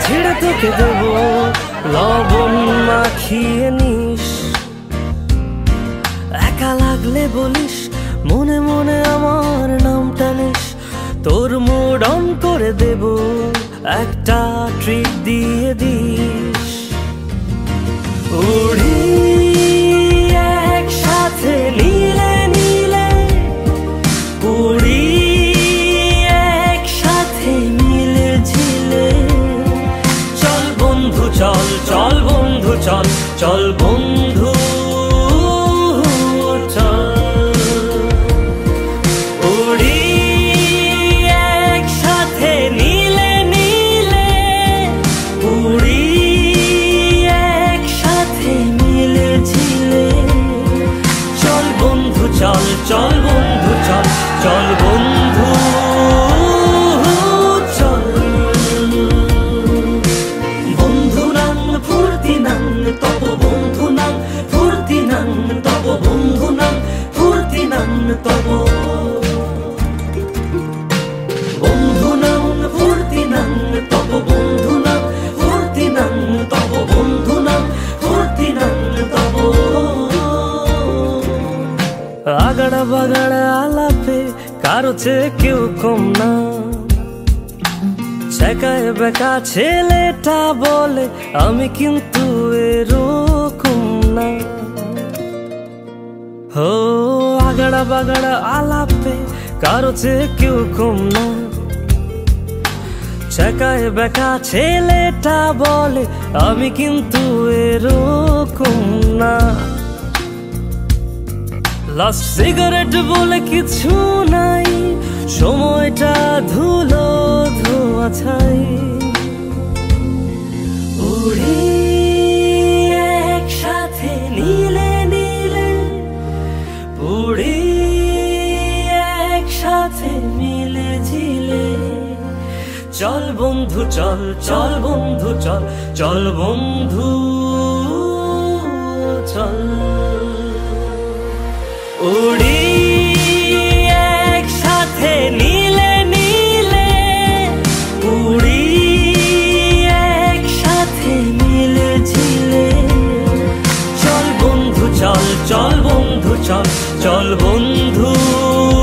ছেড়ে তোকে দেব লবণ মাখিয়ে নিস। একা লাগলে বলিস, মনে মনে আমার নামটা নিস। তোর মুড অন করে দেব, একটা ট্রিট দিয়ে দিস। উড়ি একসাথে নীলে নীলে, উড়ি একসাথে মিলে ঝিলে। চল বন্ধু চল, চল বন্ধু চল, চল বন্ধু চল। উড়ি একসাথে নীলে নীলে, উড়ি একসাথে মিলে ঝিলে। চল বন্ধু চল, চল বন্ধু চল, চল বন্ধু চল। বন্ধু নাং ফুর্তি নাং তব, বন্ধু নাং ফুর্তি নাং তব, বন্ধু নাং ফুর্তি নাং তব। বন্ধু নাং ফুর্তি নাং তব, বন্ধু নাং ফুর্তি নাং তব, বন্ধু নাং ফুর্তি নাং তব। আগাড়া বাগাড়া আলাপে কারো চেয়ে কেউ কম না। ছেকায় বেকা ছেলেটা বলে আমি কিন্তু এরকম না। হো আগাড়া বাগাড়া আলাপে কারো চেয়ে কেউ কম না। ছেকায় বেকা ছেলেটা বলে আমি কিন্তু এরকম না। লাস্ট সিগারেট বলে কিছু নাই, সময়টা ধুলো ধোয়া ছাই। উড়ি একসাথে নীলে নীলে, উড়ি একসাথে মিলে ঝিলে। চল বন্ধু চল, চল বন্ধু চল, চল বন্ধু চল। উড়ি একসাথে নীলে নীলে, উড়ি একসাথে মিলে ঝিলে। চল বন্ধু চল, চল বন্ধু চল, চল বন্ধু